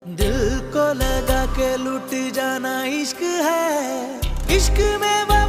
दिल को लगा के लुट जाना इश्क है, इश्क में